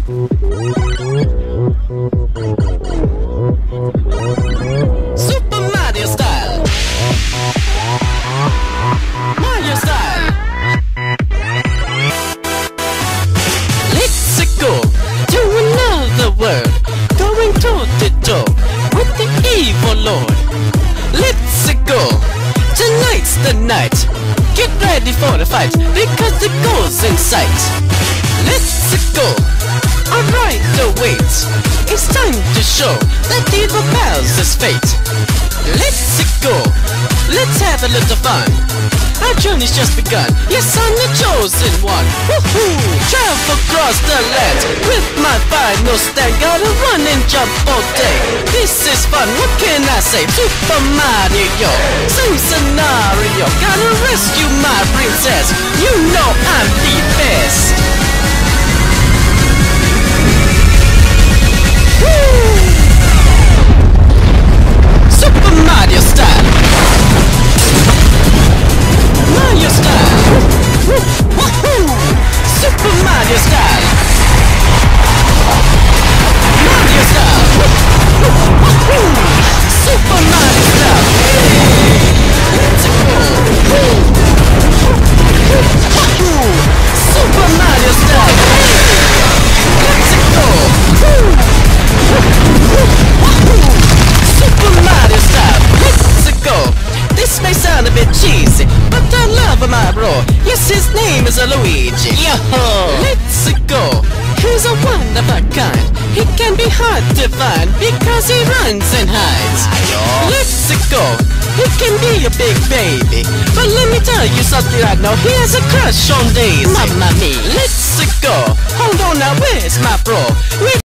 Super Mario style. Mario style. Let's go to another world, going toe to toe with the evil Lord. Let's go. Tonight's the night. Get ready for the fight because the goal's in sight. Let's go. Alright, wait. It's time to show that evil bows his fate. Let's go. Let's have a little fun. Our journey's just begun. Yes, I'm the chosen one. Woohoo! Travel across the land with my final stand. Gotta run and jump all day. This is fun. What can I say? Super Mario, same scenario. Gotta rescue my princess. You know I'm the best. Woo! Super Mario style. Mario style. Woohoo! Super Mario style. Mario style. Woohoo! Super Mario style. Let's go. Woohoo! Super Mario style. Let's go. Woohoo! Super Mario style. Let's go. This may sound a bit cheesy, but I love my bro. Yes, his name is Luigi. Yo-ho! Let's go. He's a one of a kind. He can be hard to find because he runs and hides. Let's go. He can be a big baby, but let me tell you something I know. He has a crush on Daisy. Mamma mia. Let's go. Hold on now, where's my bro?